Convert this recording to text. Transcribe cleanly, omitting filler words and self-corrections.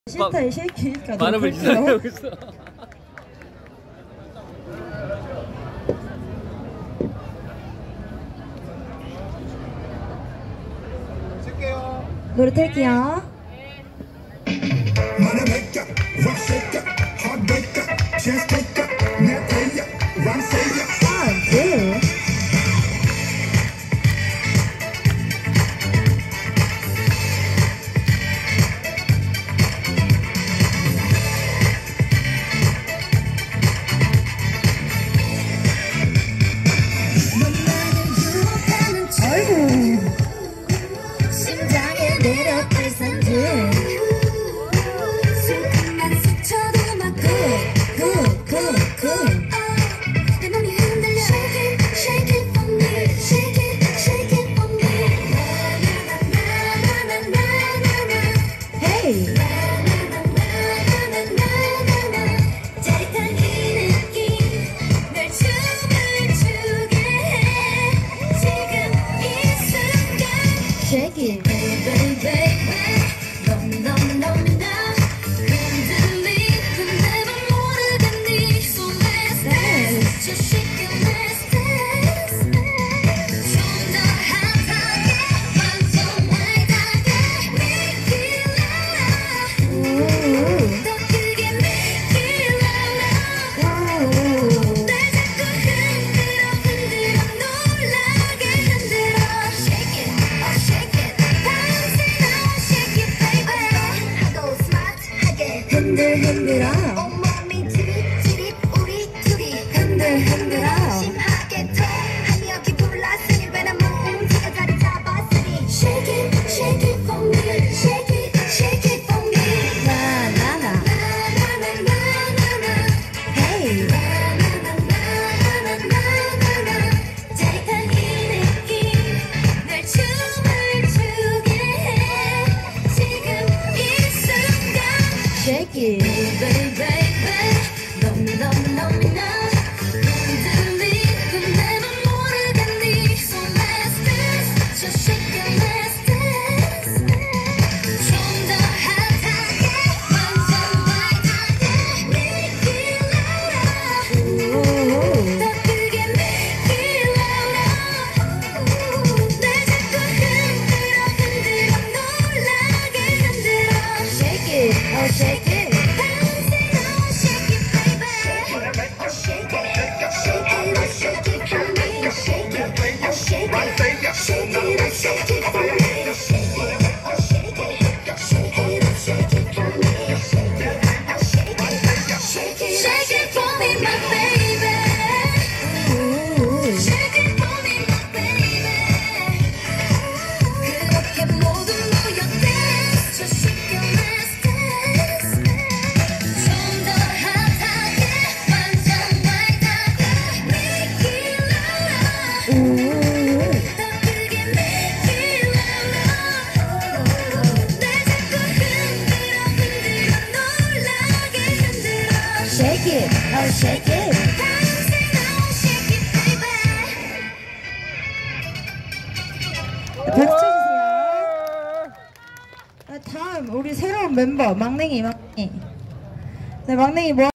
실타의 쉐이키가 말음을 기다리고 있어. 노래 틀게요. 심장에 내려갈 산들 술금만 스쳐도 막 굿굿굿굿 내 맘이 흔들려 Shake it, shake it for me Shake it, shake it for me 나나나나나나나나 Hey! 나나나나나나나나 짜릿한 이 느낌 날 춤을 추게 해 지금 이 순간 Shake it! Baby, baby, 너무너무너무나 흔들리고 내맘 모르겠니 So let's dance, just shake it, let's dance 좀 더 핫하게, 완전 와이드하게 Make it loud 더 크게 make it loud 날 자꾸 흔들어 흔들어 놀라게 흔들어 Shake it, oh shake it 흔들흔들어 온몸이 찌릿찌릿 우리 둘이 흔들흔들어 심하게 통하니 여기 불났으니 왜 난 뭉치가 자리 잡았으니 Shake it, shake it for me Shake it, shake it for me 나나나 나나나나나나나 Hey! 나나나나나나나나 짜릿한 이 느낌 날 춤을 추게 해 지금 이 순간 Shake it! Baby, baby, 너무너무너무나 흔들리고 내맘 모르겠니 So let's dance, just shake it, let's dance 좀 더 핫하게, 완전 와이드하게 Make it louder 더 크게 make it louder 날 자꾸 흔들어 흔들어 놀라게 흔들어 Shake it! Oh shake it! Shake it for me, my baby. Shake it for me, my baby. 그렇게 모두 모여 dance, just shake it, let's dance. 좀 더 핫하게, 완전 와이드하게, make it louder. 더 크게 make it louder. 날 자꾸 흔들어 흔들어 놀라게 흔들어. Shake it! Oh shake it! 박수 주세요. 다음 우리 새로운 멤버 막냉이. 네, 막냉이 뭐